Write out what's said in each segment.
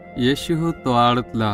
यीशु तोआड़तला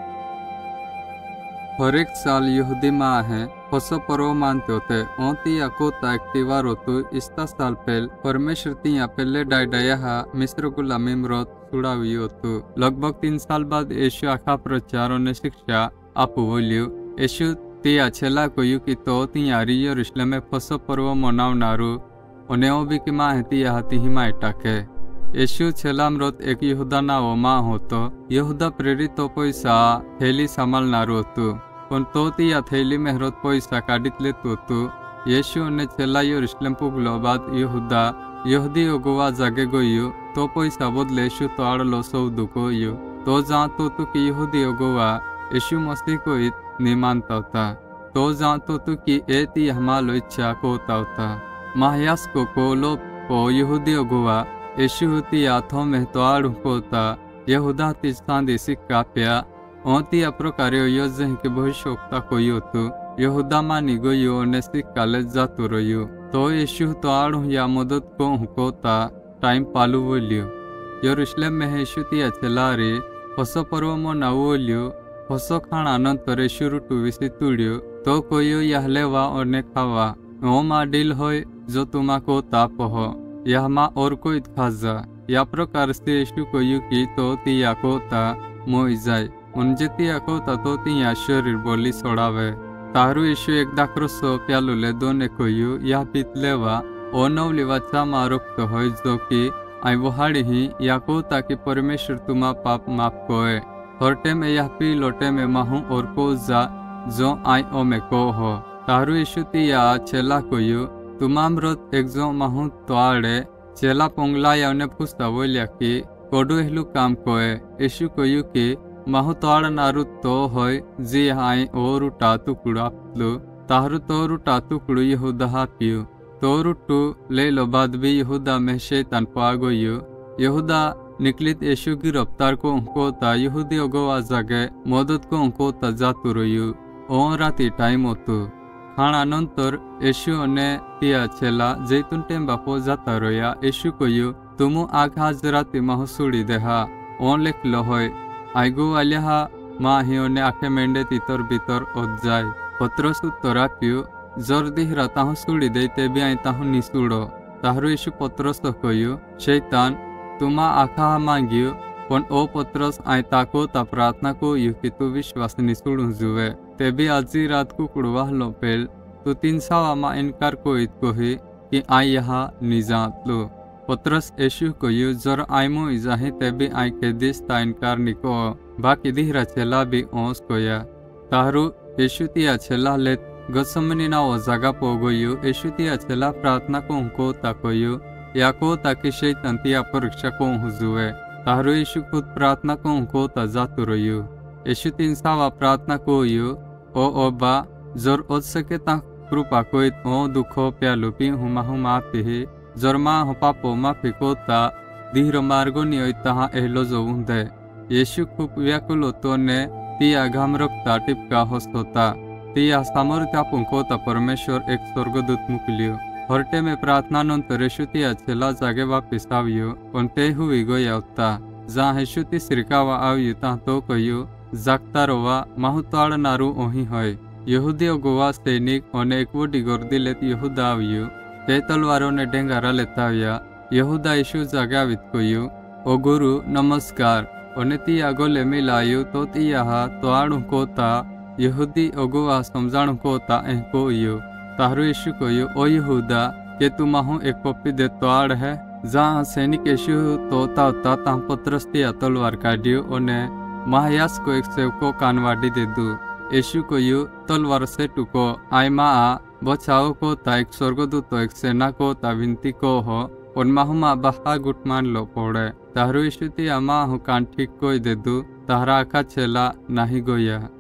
हर एक साल यहूदी माँ है फसो पर्व मानते होते ओती अकोता एक्टिवार होतु इस्ता साल पहल परमेश्वर तिया पहले डायडाया मिस्र गुलामी मरोत छुड़ावी होतु लगभग 3 साल बाद यीशु आखा प्रचारों ने शिक्षा आपु बोलियो यीशु तिया छेला को यू की तो तिया रियो रिश्ले में फसो पर्व मनाव नारू उन्हें भी की माँ है तिया हाथी हिमाय टाके यीशु छेला मरोत एक यहूदा ना वो माँ होतो यहूदा प्रेरित तो पैसा थैली संभाल नारू होतु पण तो तिया थैली में हरोत पैसा काढित लेतो तू यीशु ने छेला यरूशलेम पुगलो बाद यहूदा यहूदी ओगोवा जागे गोयु तो पैसा बदले यीशु तो आड़लो सौदु को यु तो जा तो तू की यहूदी ओगोवा यीशु मसीह को इत नहीं मानता होता तो जा तो तू की एती हमालो इच्छा को होता महायास को कोलो पो यहूदी ओगोवा यीशु होती आथों में तो आड़ होता यहूदा तिस्तांदी सिक्का प्या ओती अप्रकारे योजह के भविष्योक्ता कोई होतु यहूदा मानी गोयो ने सिक्का ले जातु रोयो तो यीशु तो आड़ या मदद को हुकोता टाइम पालू बोलियो यरूशलेम में यीशु तिया चलारे फसो पर्व मना बोलियो फसो खाना अनंतर यीशु रुटु विसी तुड़ियो तो कोयो यहले वा और ने खावा ओ मा डिल होय जो तुमा को ताप हो यह माँ और कोई खाजा या प्रकार से यीशु को यू की तो तिया को ता मोई जाए उनजे तिया को ता तो तिया शरीर बोली सोड़ावे तारू यीशु एक दाक्रोसो प्यालो ले दोने को यू या पितलेवा ओ नवलिवा चामा रुक्त होय जो की आई वहाड़ी ही या को ताकि परमेश्वर तुमा पाप माफ कोए थोरटे में यह पी लोटे में माहू और को जा जो आई ओ में को हो तारू यीशु तिया छेला को यू तुमाम रोत एक जो माहू तोआड़े चेला पोंगला या उन्हें पुस्ता बोलिया कि कोडू हेलु काम कोए यीशु को यू की माहू तोआड़ नारू तो होय जी हाई ओरु टातु कुड़ापलु ताहरू तोरु टातु कुड़ु यहूदा हापियु तोरु टू ले लो बाद भी यहूदा में शैतान पागो यहूदा निकलित यीशु की रफ्तार को उनको ता यहूदी ओगोवा जागे मदद को उनको ता जातु रोयु ओ राती टाइम होतु खाना नंतर यीशु ने तिया छेला जैतून टेम बापो जाता रोया यीशु को यू तुमु आग हाजराती महसुड़ी देहा ओन लिख लो होय आइगो वालिया माँ हियो ने आखे मेंढे तीतर भीतर ओद जाए पत्रस उत्तरा पियो जोर दिहरा ताहु सुड़ी देते भी आई ताहु निसुड़ो ताहरु यीशु पत्रस तो कोयो शैतान तुमा आखा मांगियो पण ओ पत्रस आई ताको ता प्रार्थना को यू कि तू विश्वास निसुड़ू जुवे ते भी आजी रात को कुड़वाह लो पेल तो 3 सावा माँ इनकार को इत को ही कि आई यहाँ निजात लो पत्रस यीशु को यू जोर आईमो इजाही ते भी आई के दिस ता इनकार निको बाकी दिहरा छेला भी ओस कोया ताहरू यीशु तिया छेला ले गसमनी ना वो जगह पोगोयु यीशु तिया छेला प्रार्थना को उनको ताकोयु या को ताकि शैतान तिया परीक्षा को हुजुए ताहरू यीशु खुद प्रार्थना को उनको तजातु रोयु यीशु 3 सावा प्रार्थना को यू ओ बा जोर ओद सके ता कृपा कोई ओ दुखो प्यालु पी हुमा पी जोर माँ हो पापो माफी कोता धीरो मार्गो नियो तहा एहलो जो उन्दे यीशु खूब व्याकुल तो ने तिया घाम रखता टिपका होता तिया सामर्थ्य पुंकोता परमेश्वर एक स्वर्गदूत मुकलियो हरटे में प्रार्थना नंतर यीशु तिया छेला जागे वापिस आवियो पण ते हुई गोया उता जहाँ यीशु ती सिरकावा आवियो ता तो कहियो जागता रोवा माहुताड़ नारू ओही होय यहूदी गोवा सैनिक ओने एक वोडी गर्दी लेत यहूदा आवियो ते तलवारों ने डेंगारा लेताविया यहूदा यीशु जागावित कोयु ओ गुरु नमस्कार ओने ती आगोले मिलायु तो तिया तो आड़ू कोता यहूदी ओगोवा समझाणु कोता एह कोयु ताहरू यीशु कोयु ओ यहूदा के तू माहू एक पप्पी दे तो आड़ है जहाँ सैनिक यीशु तोता होता ता पत्रस तिया तलवार काटियो ओने महायास को एक सेवको कानवाड़ी दे दू यीशु कोयु तलवार से टुको आई मा बचाओ को ता एक स्वर्गदूत एक सेना को ता विनती को हो और माहुमा बहा गुटमान लो पड़े ताहरू यीशु तिया माहू कान ठीक कोई दे दू ताहरा आखा छेला नाही गोया।